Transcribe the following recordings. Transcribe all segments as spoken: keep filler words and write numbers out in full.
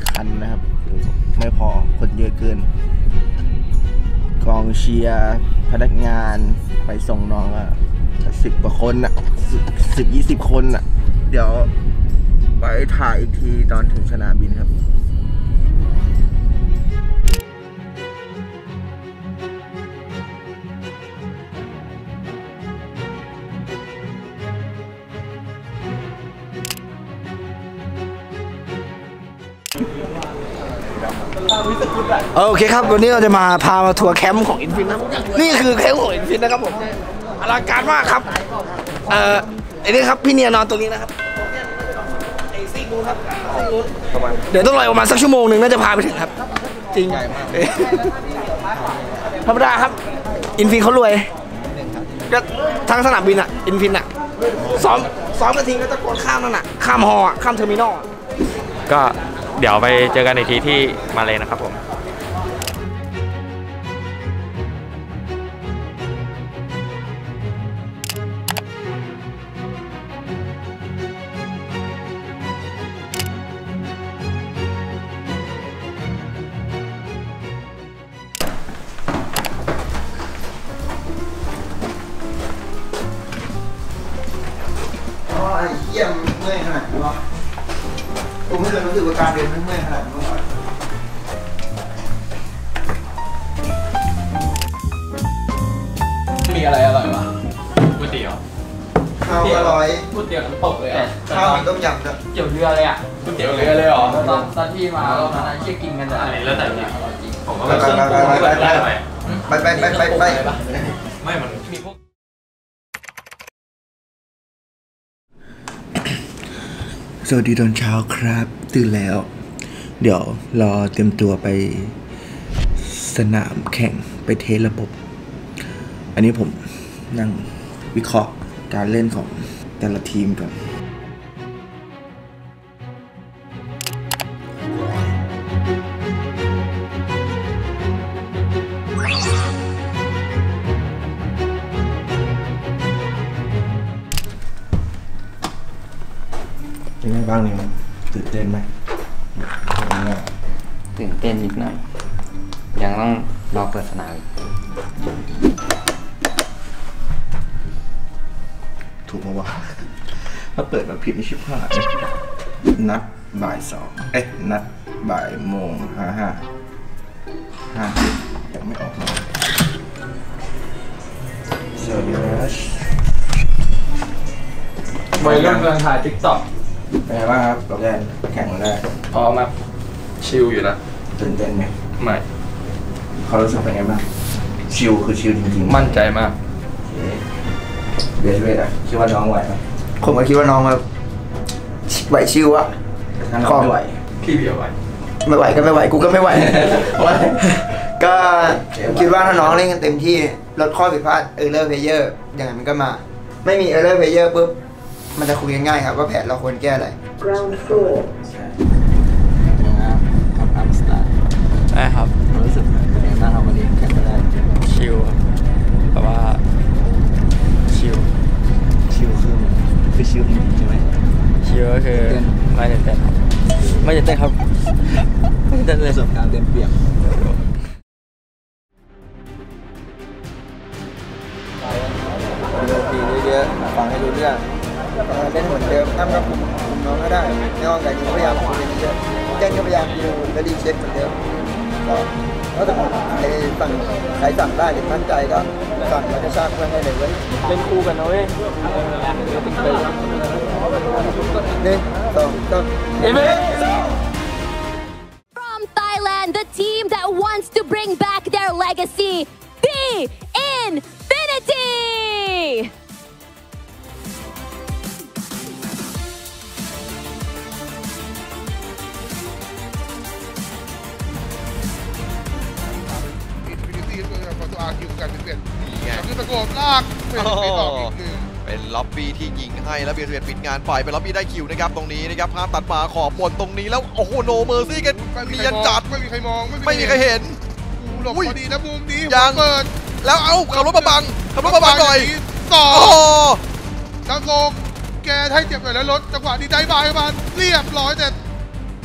ทันนะครับไม่พอคนเยอะเกินกองเชียร์พนักงานไปส่งน้องอะสิบกว่าคนอะสิบยี่สิบคนอะเดี๋ยวไปถ่ายอีกทีตอนถึงสนามบินครับโอเคครับวันนี้เราจะมาพามาทัวร์แคมป์ของอินฟินนะนี่คือแคมป์ของอินฟินนะครับผมอลังการมากครับเอ่อไอ้นี่ครับพี่เนียนอนตรงนี้นะครับไอ้ซีกูครับเดี๋ยวต้องรอประมาณสักชั่วโมงหนึ่งน่าจะพาไปถึงครับจริงใหญ่มากธรรมดาครับอินฟินเขารวยก็ทั้งสนามบินอ่ะอินฟินอ่ะซ้อมซ้อมกันทีก็ตะโกนข้ามนั่นน่ะข้ามฮอข้ามเทอร์มินอลก็เดี๋ยวไปเจอกันอีกทีที่มาเลยนะครับผมเยี่ยมเมื่อยขนาดนี้วะผมไม่เคยรู้สึกว่าการเดินเมื่อยขนาดนี้มาก่อนมีอะไรอร่อยวะก๋วยเตี๋ยวข้าวอร่อยก๋วยเตี๋ยวน้ำตกเลยอ่ะข้าวมีต้มยำด้วยเกี่ยวเรือเลยอ่ะก๋วยเตี๋ยวเรือเลยเหรอตอนตอนที่มาตอนนั้นเชี่ยกินกันอะไรแล้วแต่เนี่ยผมก็ไปซื้อปูไปไปไปไปไปไปไปไปไม่มันมีพวกสวัสดีตอนเช้าครับตื่นแล้วเดี๋ยวรอเตรียมตัวไปสนามแข่งไปเทสระบบอันนี้ผมนั่งวิเคราะห์การเล่นของแต่ละทีมก่อนเป็นไงบ้างนี่มันตื่นเต้นไหมตื่นเต้นนิดหน่อยยังต้องรอเปิดสนามถูกไหมวะถ้าเปิดแบบผิดนี่ชิบหายนัดบ่ายสองเอ๊ะนัดบ่ายโมงห้าห้าห้ายังไม่ออกมาสวัสดีครับวัยรุ่นกำลังถ่ายติ๊กต็อกเป็นไงบ้างครับเราแข่งแข่งมาได้พร้อมครับชิลอยู่นะตื่นเต้นไหมไม่เขารู้สึกเป็นไงบ้างชิลคือชิลจริงๆมั่นใจมากเบสเบสอะคิดว่าน้องไหวไหมผมก็คิดว่าน้องแบบไหวชิลอะถ้าน้องไม่ไหวพี่เบียร์ไหวไม่ไหวก็ไม่ไหวกูก็ไม่ไหวก็คิดว่าถ้าน้องเล่นกันเต็มที่ลดข้อผิดพลาดเออร์เลอร์เพลเยอร์อย่างไรมันก็มาไม่มีเออร์เลอร์เพลเยอร์ปุ๊บมันจะคุยกันง่ายครับว่าแผนเราควรแก้อะไร ground floor ครับอัมสตาร์ได้ครับรู้สึกเป็นยังไงบ้างครับวันนี้แข่งได้ชิลครับแต่ว่าชิลชิลคือคือชิลจริงใช่ไหมชิลก็คือไม่ตื่นเต้นครับไม่ตื่นเต้นครับไม่ตื่นเต้นเลยประสบการณ์เต็มเปี่ยมดูดีเยอะๆฟังให้รู้เรื่องเล่นเหมือนเดิมทำกับคุมน้องก็ได้ในห้องการยิงพยายามคุยเยอะแจ้งก็พยายามดูและดีเช็คเหมือนเดิมก็ถ้าสมมติใครสั่งใครสั่งได้หรือมั่นใจก็สั่งแล้วจะสร้างเพื่อนได้เลยเว้ยเป็นคู่กันนะเว้ยหนึ่งสองสามเอเม From Thailand, the team that wants to bring back their legacy, B Infinity. คือตะโกนลากเป็นเป็นล็อบบี้ที่ยิงให้แล้วเบียร์เบียร์ปิดงานไปเป็นล็อบบี้ได้คิวนะครับตรงนี้นะครับภาพตัดมาขอบบนตรงนี้แล้วโอ้โหโนเมอร์ซี่กันเนียนจัดไม่มีใครมองไม่มีใครเห็นหลบพอดีนะมุมนี้ยังเปิดแล้วเอาขับรถมาบังขับรถมาบังหน่อยต่อดังโลกแกให้เจ็บหน่อยแล้วรถจังหวะดีใจบายมาเรียบร้อยแต่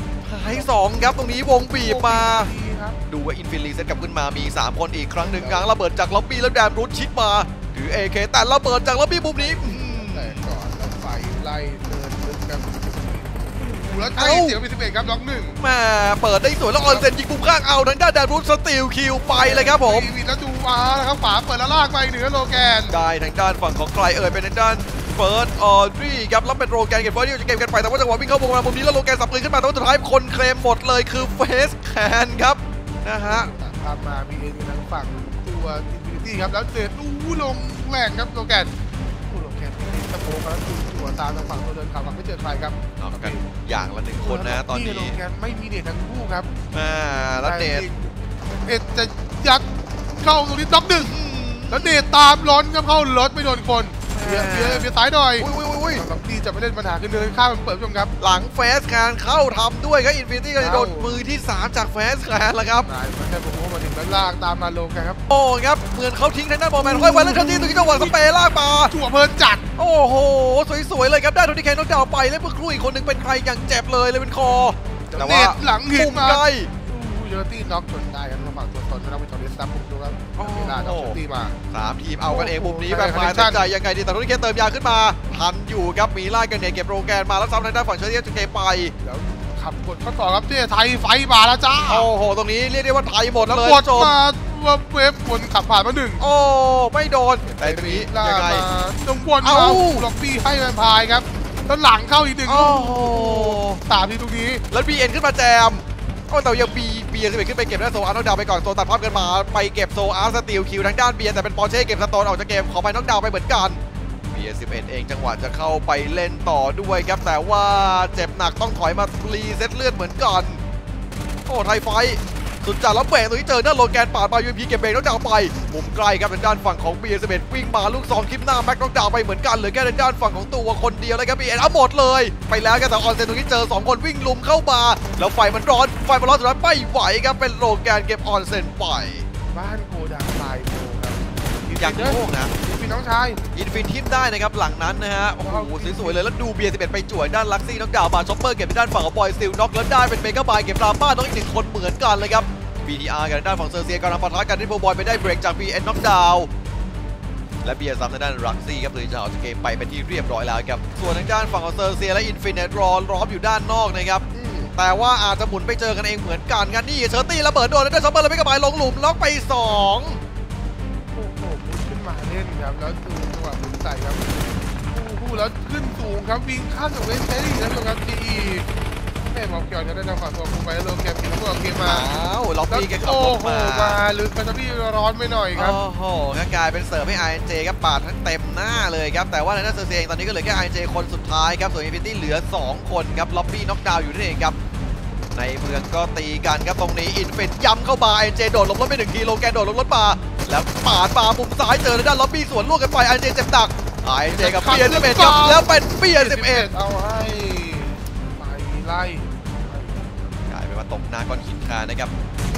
ท้สองครับตรงนี้วงบีบมาดีครับดูว่าอินฟินิตเซตกลับขึ้นมามีสามคนอีกครั้งหนึ่งง้างระเบิดจากล็อบบี้แล้วแดนรูทชิดมาถือ เอ เค แต่ระเบิดจากล็อบบี้มุมนี้อื้อหือแต่ก่อนแล้วไฟไล่เดินลึกครับดูแล้วใช้เสียงเป็นสิบเอ็ดครับล็อกหนึ่งแม่เปิดได้สวยแล้วออนเซนยิงมุมข้างเอาทางด้านแดนรูทสตีลคิวไปเลยครับผมวีแล้วดูอาร์นะครับขวาเปิดแล้วลากไปเหนือโลแกนได้ทางด้านฝั่งของใครเอ่ยเป็นทางด้านเฟิร์สออดรีครับแล้วเป็นโรแกนเก็บเฟิร์สที่จะเก็บกันไปแต่ว่าจังหวะวิ่งเข้าวงมามุมนี้แล้วโรแกนสับปืนขึ้นมาแต่ว่าสุดท้ายคนเคลมหมดเลยคือเฟสแคนครับนะฮะตามมามีเอ็นอยู่ทางฝั่งตัวอินฟินิตี้ครับแล้วเดินอู้ลงแรงครับโลแกนอู้โลแกนติดสะโพกแล้วดูตัวตามทางฝั่งตัวเดินข่าวไม่เจอใครครับเอากันอย่างละหนึ่งคนนะตอนนี้โลแกนไม่มีเดททั้งคู่ครับอ่าแล้วเดชเอ็ดจะยัดเข้าตรงนี้ล็อกหนึ่งแล้วเดทตามล้นครับเข้ารถไม่โดนคนเบียร์เบียร์เบียร์ซ้ายหน่อยอุ้ยอุ้ยอุ้ยล็อกที่จะไม่เล่นปัญหาคือเดินข้ามมันเปิดผู้ชมครับหลังเฟสแคนเข้าทำด้วยครับอินฟินิตี้ก็จะโดนมือที่สามจากเฟสแคนแล้วครับนายมันแค่ผมว่ามาถึงแล้วลากตามมาโลแกนครับโอ้ครับเหมือนเขาทิ้งทางด้านบอลแมนค่อยไว้แล้วทันทีตรงนี้จังหวะสเปรย์ลากมาจั่วเพลินจัดโอ้โหสวยๆเลยครับได้โทนี่แคนน็อกดาวน์ไปแล้วเมื่อครู่อีกคนหนึ่งเป็นใครอย่างเจ็บเลยเลยเป็นคอแต่เดว่าทหลังหินปุ่มมาใกล้เยอร์ตี้น็อกจนได้ครับระหว่างตัวตนนะครับวิทอริสซับผมดูครับเวลาน็อกเยอร์ตี้มาสามทีมเอากันเองมุมนี้โอ้โหแบบมาใช่ตั้งใจยังไงดีแต่โทนี่แคนเติมยาขึ้นมาทันอยู่ครับมีไล่กันเนี่ยเก็บโปรแกรมมาแล้วซ้ำทางด้านฝั่งเชอรี่จะเกไปแล้วขับกดเข้าต่อครับเจ้ไทยไฟมาแล้วจ้าโอ้โหตรงนี้เรียกได้ว่าไทยหมดแล้วเลยกดจบมาว่าเวฟบนขับผ่านมาหนึ่งโอ้ไม่โดนแต่ตรงนี้ล่ายังไงมาตรงบนเอ้าเอาล็อบบี้ให้แวมพายครับแล้วหลังเข้าอีกหนึ่งโอ้โหสามทีตรงนี้แล้วบีเอ็นขึ้นมาแจมโอ้แต่ยังบีบีเอ็นขึ้นไปเก็บได้โซอาร์น็อกดาวน์ไปก่อนโซตัดภาพกันมาไปเก็บโซอาร์สตีลคิวทางด้านเบียร์แต่เป็นปอร์เช่เก็บสโตนออกจากเกมขอไปน็อกดาวน์ไปเหมือนกันเบียร์สิบเอ็ดเองจังหวะจะเข้าไปเล่นต่อด้วยครับแต่ว่าเจ็บหนักต้องถอยมารีเซ็ตเลือดเหมือนกันโอ้ไทยไฟสุดจัดแล้วเบรกตรงนี้เจอหน้าโลแกนปาดมายูพีเก็บเบรกน็อกดาวน์ไปมุมไกลครับทางด้านฝั่งของเบียร์สิบเอ็ดวิ่งมาลูกสองคลิปหน้าแม็กน็อกดาวน์ไปเหมือนกันเหลือแค่ทางด้านฝั่งของตัวคนเดียวเลยครับบีเอ็นเอาหมดเลยไปแล้วครับแต่ออนเซนตรงนี้เจอสองคนวิ่งลุมเข้ามาแล้วไฟมันร้อนไฟมันร้อนสุดท้ายไม่ไหวครับเป็นโลแกนเก็บออนเซนไปบ้านโกดังลายโกครับอย่างโชคนะพี่น้องชายอินฟินทิมได้นะครับหลังนั้นนะฮะโอ้โหสวยๆเลยแล้วดูเบียร์สิบเอ็ดไปจ่วยด้านลักซี่น็อกดาวน์มาช็อปเปอร์เก็บไปด้านฝั่งของบอยซิลน็อกแล้วได้เป็นเมกาบายเก็บราบ้าน้องอีกหนึ่งคนเหมือนกันเลยครับ บี ที อาร์ กันด้านฝั่งเซอร์เซียกำลังปะทะกันที่โพบอยไปได้เบรกจาก บี เอ็น น็อกดาวน์และเบียร์ซ้ำทางด้านรักซี่ครับเลยจะออกจากเกมไปเป็นที่เรียบร้อยแล้วครับส่วนทางด้านฝั่งของเซอร์เซียและอินฟินิตรอล้อมอยู่ด้านนอกนะครับแต่ว่าอาจจะหมุนไปเจอกันเองเหมือนกันกันนี่เชอร์ตี้ระเบิดโดนแล้วได้ช็อปเปอร์แล้วไม่กระบายลงหลุมล็อกไปสองโอ้โหมุดขึ้นมาเล่นครับแล้วดูจังหวะหมุนใส่ครับโอ้โหแล้วขึ้นสูงครับวิ่งข้ามจากเวสเทอรี่แล้วดูครับทีแม่หมอกเกี่ยวจะได้นำฝั่งตัวคูไปแล้วโลแกมกินแล้วก็เกมมาอ้าวล็อบบี้แกขับโอ้รถโหมามาลึกไปนะพี่ร้อนไปหน่อยครับโอ้โหก็กลายเป็นเสิร์ฟให้ ไอ เอ็น เจ ครับปาดทั้งเต็มหน้าเลยครับแต่ว่าในหน้าเซอร์เซียเองตอนนี้ก็เหลือแค่ ไอ เอ็น เจ คนสุดท้ายครับส่วนอินฟินิตี้เหลือสองคนครับล็อบบี้น็อกดาวน์อยู่นั่นเองครับในเมืองก็ตีกันครับตรงนี้อินฟินย้ำเข้ามา ไอ เอ็น เจ โดดลงรถไปหนึ่งทีโลแกนโดดลงรถมาแล้วปาดมามุมซ้ายเจอในด้านล็อบบี้สวนล่วงกันไป ไอ เอ็น เจ เจ็บหนัก ไอ เอ็น เจ กับเบียร์สิบเอ็ดครับแล้วเป็นเบียร์สิบเอ็ดเอาให้ไปไล่กลายเป็นว่าตกหน้าก้อนหินคานะครับ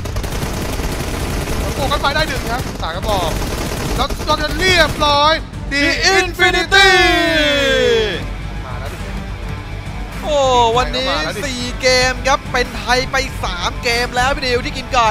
แล้วโกกันไปได้หนึ่งครับสามกระบอกแล้วก็จะเรียบร้อยดี The Infinity มาแล้วดิโอ้วันนี้สี่เกมครับเป็นไทยไปสามเกมแล้วพี่ดิวที่กินไก่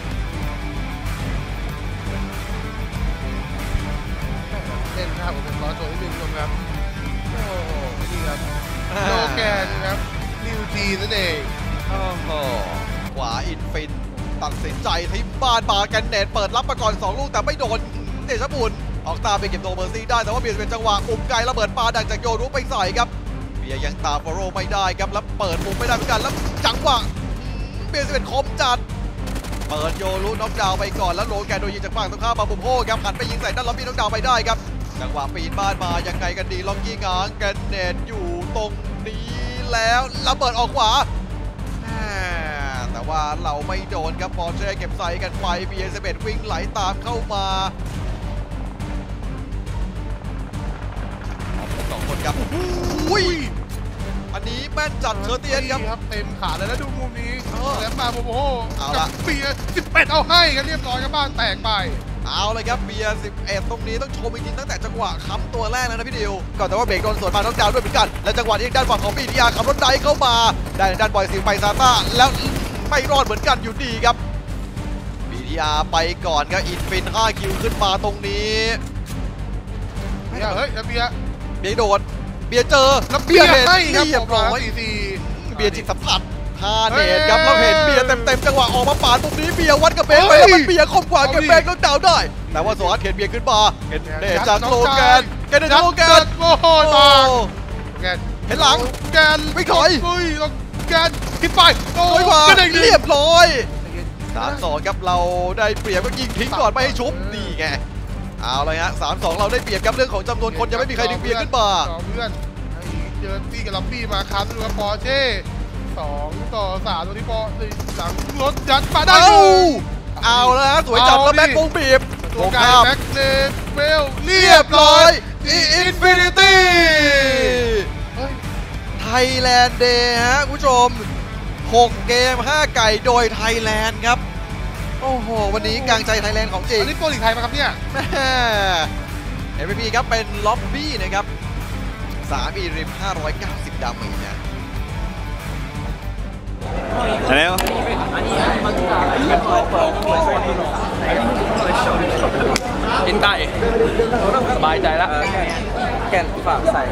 เล่นครับผมเป็นร้อยตัวที่หนึ่งคนครับโอ้โหนี่ครับโลแกนครับนิวจีนั่นเองโอ้โหขวาอินฟินตัดสินใจทิมบ้านมากันเนตเปิดรับมาก่อนสองลูกแต่ไม่โดนเดชบุญออกตามไปเก็บโนเมอร์ซี่ได้แต่ว่าเบียร์เป็นจังหวะอุ้มไกลระเบิดปาดักจากโยรุไปใส่ครับเบียร์ยังตามฟอโรไม่ได้ครับแล้วเปิดมุมไม่ได้เหมือนกันแล้วจังหวะเบียร์เป็นคมจัดเปิดโยรุน็อกดาวน์ไปก่อนแล้วโลแกนโดนยิงจากฝั่งตรงข้ามมาบุมโฮครับหันไปยิงใส่ด้านล็อบบี้น็อกดาวน์ไปได้ครับจังหวะปีนบ้านมายังไงกันดีล็อกกี้ง้างกันเนตอยู่ตรงนี้แล้วระเบิดออกขวาแต่ว่าเราไม่โดนครับปอร์เช่เก็บใส่กันไป บี เอ สิบเอ็ด วิ่งไหลตามเข้ามาสองคนครับอุ้ยอันนี้แม่นจัดเชอร์เตียนครับเต็มขาเลยแล้วดูมุมนี้เออแล้วมาโมโมโฮเอากัละบเบียร์สิบเอ็ดเอาให้กันเรียบร้อยครับบ้านแตกไปเอาเลยครับเบียร์สิบเอ็ดตรงนี้ต้องชมจริงๆตั้งแต่จังหวะค้ำตัวแรกแล้วนะพี่ดิวก่อนแต่ว่าเบรกโดนสวนมาน็อกดาวน์ด้วยเหมือนกันและจังหวะนี้ด้านฝั่งของบีทีอาร์ขับรถไดเข้ามาได้ด้านบอยซิลไปซาต้าแล้วไม่รอดเหมือนกันอยู่ดีครับบีทีอาร์ไปก่อนครับอินฟินห้าคิวขึ้นมาตรงนี้เบียร์เฮ้ยแล้วเบียร์เบียร์โดนเบียร์เจอแล้วเบียร์เห็นให้ครับเรียบร้อยสี่สี่เบียร์จิตสัมผัสฮาเนตครับเราเห็นเบียร์เต็มๆจังหวะออกมาปาดตรงนี้เบียร์วัดกับเบนไปแล้วมันเบียร์คมกว่าเก็บเบนก็ดาวได้ แต่ว่าสวัสดิ์เห็นเบียร์ขึ้นมาเห็นเนตจากโลแกนแกนจากโลแกนโอ้โหตายแกนเห็นหลังแกนไม่ถอยอุ้ยแกนขึ้นไปโอ้โอ้ยยว่าก็ได้ดีเรียบร้อยสามสองครับเราได้เปรียบก็ยิงทิ้งก่อนไม่ให้ชุบนี่ไงเอาเลยฮะสามสองเราได้เปรียบครับเรื่องของจำนวนคนยังไม่มีใครดึงเบียร์ขึ้นมาต่อเพื่อนไอ้เจอตี้กับล็อบบี้มาครับดูครับปอร์เช่สองต่อสามตัวที่ปอหนึ่งหลังรถยัดมาได้เอาดูเอาแล้วฮะสวยจัดแล้วแบ็ควงบีบตัวไกลแบ็คเลนเวลเรีเรียยบบ ร้ร้ออย ยอินฟินิตี้เฮ้ยไทยแลนด์เดย์ฮะคุณผู้ชมหกเกมห้าไก่โดยไทยแลนด์ครับโอ้โหวันนี้กลางใจไทยแลนด์ของจริงอันนี้โปรลีกไทยมาครับเนี่ยแม่เอ็มวีพีครับเป็นล็อบบี้นะครับสามอีริมห้าร้อยเก้าสิบดาเมจนะแล้วกินไก่สบายใจแล้วแกนฝากใส่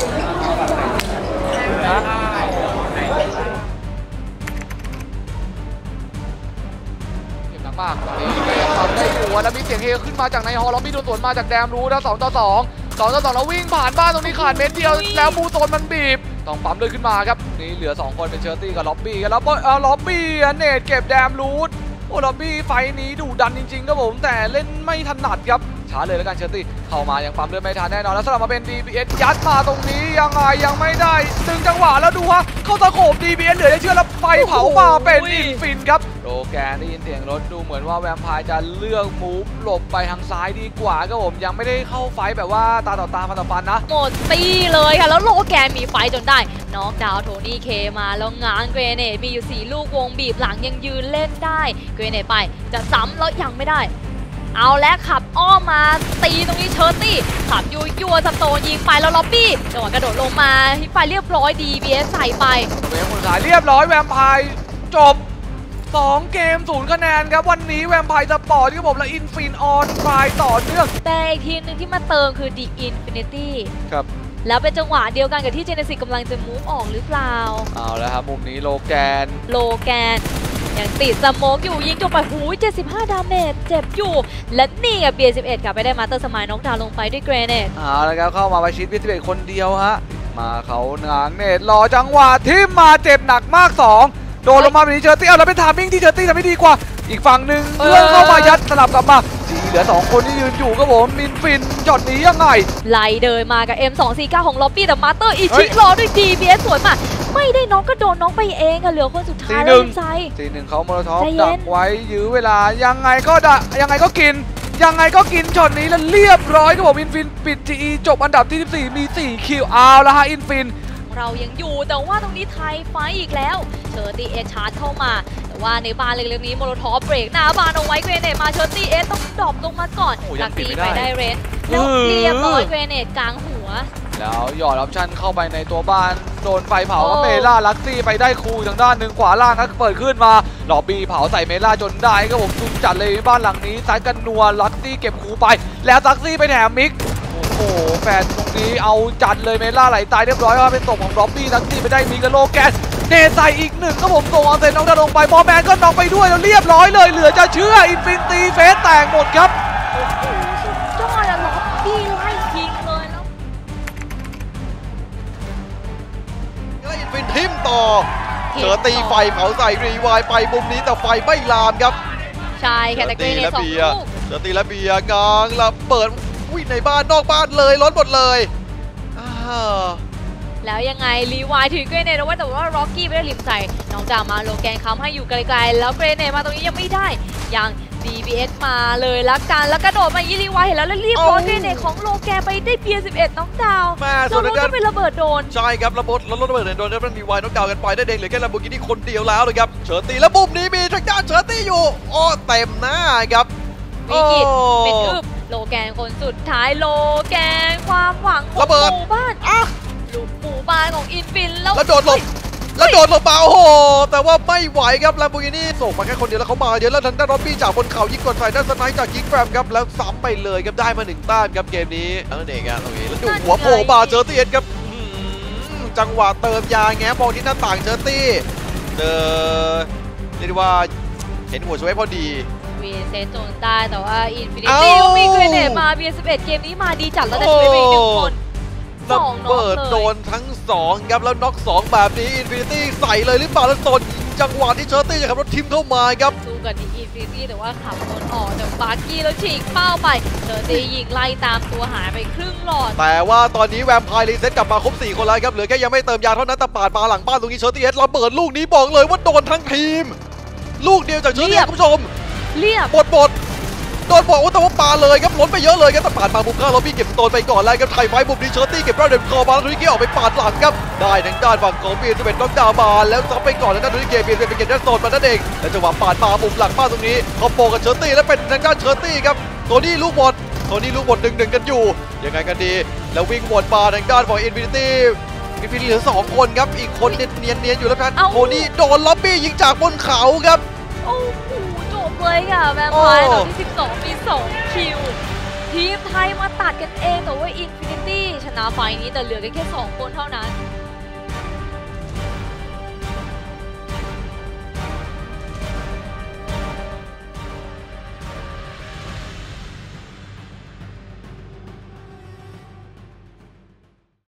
มากทำได้หัวแล้วมีเสียงเฮขึ้นมาจากในฮอลล็อบบี้โดนสวนมาจากแดมรู้แล้วสองต่อสองสองต่อสองแล้ววิ่งผ่านบ้านตรงนี้ขาดเม็ดเดียวแล้วบูโซนมันบีบต้องปั๊มเลยขึ้นมาครับนี่เหลือสองคนเป็นเชอร์ตี้กับล็อบบี้กันแล้วเออล็อบบี้เนตเก็บแดมรูทโอ้ล็อบบี้ไฟนี้ดุดันจริงๆครับผมแต่เล่นไม่ถนัดครับช้าเลยแล้วกันเชอร์ตี้เข้ามายังปั๊มเลือดไม่ทันแน่นอนแล้วสลับมาเป็น ดี บี เอส ยัดมาตรงนี้ยังไงยังไม่ได้ดึงจังหวะแล้วดูฮะเข้าตะโขบ ดี บี เอส เหลือได้เชื่อแล้วไฟเผามาเป็นอินฟินครับโลแกนได้ยินเสียงรถดูเหมือนว่าแวมไพร์จะเลือกมูฟหลบไปทางซ้ายดีกว่าครับผมยังไม่ได้เข้าไฟแบบว่าตาต่อตาฟันต่อฟันนะหมดตีเลยค่ะแล้วโลแกนมีไฟจนได้น็อกดาวน์โทนี่เคมาแล้วง้างเกรเนตมีอยู่สี่ลูกวงบีบหลังยังยืนเล่นได้เกรเนตไปจะซ้ำแล้วยังไม่ได้เอาแล้วขับอ้อมมาตีตรงนี้เชอร์ตี้ขับยัวยัวสโตนยิงไปแล้วล็อบบี้จังหวะกระโดดลงมาฮิปไฟเรียบร้อย ดี บี เอส ใส่ไปเวฟคนขายเรียบร้อยแวมไพร์จบสองเกมศูนย์คะแนนครับวันนี้แวมไพร์สปอร์ตที่ผมและอินฟินออนไฟต่อเนื่องแต่อีกทีมหนึ่งที่มาเติมคือ The Infinity ครับแล้วเป็นจังหวะเดียวกันกับที่เจเนซิสกำลังจะมูฟออกหรือเปล่าเอาแล้วครับมุมนี้โลแกนโลแกนยังติดสโมกอยู่ยิงจบไปหูยเจ็ดสิบห้าดาเมจเจ็บอยู่และนี่กับ บี สิบเอ็ด กลับไปได้มาสเตอร์สมายน็อกดาวน์ลงไปด้วยเกรเนตเอาแล้วครับเข้ามาไปชิด บี สิบเอ็ด คนเดียวฮะมาเขาหงางเนตรอจังหวะที่มาเจ็บหนักมากสองโดนลงมาแบบนี้เชอร์ตี้เอาแล้วเป็นทามมิ่งที่เชอร์ตี้ทำได้ดีกว่าอีกฝั่งหนึ่งเพื่อนเข้ามายัดสลับกลับมาจีเหลือสองคนที่ยืนอยู่ครับผมมินฟินจอดนี้ยังไงไล่เดินมากับ เอ็ม สอง สี่ เก้า ของล็อบบี้แต่มาสเตอร์อิชิรอด้วย ดี บี เอส สวนมาไม่ได้น้องก็โดนน้องไปเองอะเหลือคนสุดท้ายแล้วใจสี่หนึ่งเขาโมโลท็อปดักไว้ยื้อเวลายังไงก็ได้ยังไงก็กินยังไงก็กินช็อตนี้แล้วเรียบร้อยครับผมอินฟินปิด จี อี จบอันดับที่สิบสี่มีสี่คิวเอาแล้วฮะอินฟินเรายังอยู่แต่ว่าตรงนี้ไทยไฟอีกแล้วเชอร์ตี้เอชาร์จเข้ามาแต่ว่าในบ้านเล็กๆนี้โมโลทอปเบรกหน้าบ้านเอาไว้เกรเนตมาเชอร์ตี้เอสต้องดรอปลงมาก่อนลักตีไปได้เรนแล้วเรียบร้อยเกรเนตกลางหัวแล้วหยอดออปชั่นเข้าไปในตัวบ้านโดนไฟเผาก็เมล่าลักซี่ไปได้คูทางด้านหนึ่งขวาล่างก็เปิดขึ้นมาหลอบบี้เผาใส่เมล่าจนได้ก็ผมจุ่มจัดเลยบ้านหลังนี้ซัดกันนัวลักซี่เก็บคูไปแล้วลักซี่ไปแถมมิกโอ้โหแฟนตรงนี้เอาจัดเลยเมล่าไหลตายเรียบร้อยว่าเป็นตกของล็อบบี้ลักซี่ไปได้มีกระโลแกนเนใส่อีกหนึ่งก็ผมส่งออนเซนน้องดาลงไปบอลแมนก็น้องไปด้วยแล้วเรียบร้อยเลยเหลือจะเชื่ออินฟินตีเฟสแตกหมดครับสุดยอดอะล็อบบี้ไล่ยิงเลยแล้วแล้วอินฟินทิมต่อเจอตีไฟเผาใส่รีวายไปมุมนี้แต่ไฟไม่ลามครับใช่แค่ตะเกียบสองลูกเจอตีและเบียร์กลางแล้วเปิดวิ่งในบ้านนอกบ้านเลยล้นหมดเลยแล้วยังไงรีวายถือเกรเนตเอาไว้แต่ว่าร็อกกี้ไม่ได้ริมใส่น้องดามาโลแกนค้ำให้อยู่ไกลๆแล้วเกรเนตมาตรงนี้ยังไม่ได้ยัง ดี บี เอส มาเลยละกันแล้วกระโดดมายี่รีวายเห็นแล้วแล้วรีบโดนเกรเนตของโลแกนไปได้เบียร์สิบเอ็ดน้องดาวแล้วรถก็เป็นระเบิดโดนใช่ครับระเบิดแล้วรถระเบิดโดนแล้วมันรีวายน้องดาวกันไปได้เด้งเหลือแค่ลัมโบกินี่คนเดียวแล้วเลยครับเฉินตีแล้วบุ้มนี้มีทางด้านเฉินตีอยู่โอ้เต็มหน้าครับวิกฤตโอ้เป็นอึบโลแกนคนสุดท้ายโลแกนความหวังของระเบิดหมู่บ้านอ่ะลูกหมู่บ้านของอินฟินแล้วแล้วโดดหลบแล้วโดดหลบมาโอ้โหแต่ว่าไม่ไหวครับแลมโบกินี่ส่งมาแค่คนเดียวแล้วเขามาเยอะแล้วทางด้านรอบบี้จากบนเขายิงกดใส่ด้านสไนด์จากยิงแฟมครับแล้วซ้ำไปเลยครับได้มาหนึ่งแต้มครับเกมนี้เออเด็กครับโอเคแล้วดูหัวโผล่มาเจอตีเอ็นครับอื้อหือจังหวะเติมยาแง้มองที่หน้าต่างเจอตี้เจอเรียกได้ว่าเห็นหัวช่วยพอดีวีเซตโจนได้แต่ว่าอินฟินิเอ้าตี้มีเกรเนตมาเบียร์สิบเอ็ดเกมนี้มาดีจัดแล้วได้ช่วยไปอีกหนึ่งคนสระองน็อกเบิดเลโดยนทั้งสองครับแล้วน็อกสองแบบนี้อินฟินิตี้ใส่เลยหรือเปล่าแล้วโดนจังหวะที่เชอร์ตี้จะขับรถทิมเข้ามาครับสู้กันที่อินฟินิตี้แต่ว่าขับรถออกจากบาร์กี้แล้วฉีกเป้าไปเชอร์ตี้ยิงไล่ตามตัวหายไปครึ่งหลอดแต่ว่าตอนนี้แวมไพร์รีเซ็ตกลับมาครบสี่คนแล้วครับเหลือแค่ยังไม่เติมยาเท่านั้นแต่ปาดมาหลังบ้านตรงนี้เชอร์ตี้เอสระเบิดลูกนี้บอกเลยว่าโดนทั้งทีม ลูกเดียวจากเชอร์ตี้คุณผู้ชมเรียบหมดหมดโดนบอกว่าแต่ว่าปาเลยครับล้นไปเยอะเลยครับแต่ปาดมาบุกข้าล็อบบี้เก็บโตนไปก่อนแล้วครับไทยไฟบุกนี้เชอร์ตี้เก็บราเดนคอมาแล้วทุนิเกออกไปปาดหลังครับได้ทางด้านฝั่งของเบียร์จะเป็นน็อกดาวน์มาแล้วซับไปก่อนแล้วด้านทุนิเกเบียร์เป็นเก็บด้านโซนมานั่นเองแล้วจังหวะปาดมาบุกหลังบ้านตรงนี้เขาโปกับเชอร์ตี้แล้วเป็นทางด้านเชอร์ตี้ครับโทนี่ลูกบอลโทนี่ลูกบอลหนึ่งหนึ่งกันอยู่ยังไงกันดีแล้ววิ่งวนมาทางด้านของอินฟินิตี้อินฟินิตี้เหลือสองคนครับอีกคนเนียนเนียนๆอยู่แล้วครับโทนี่โดนล็อบบี้ยิงจากบนเขาครับโอ้โหจบเลยค่ะแวมไพร์ตอนที่สิบสองมีสองคิวทีมไทยมาตัดกันเองแต่ว่าอินฟินิตี้ชนะไฟนี้แต่เหลือกันแค่สองคนเท่านั้น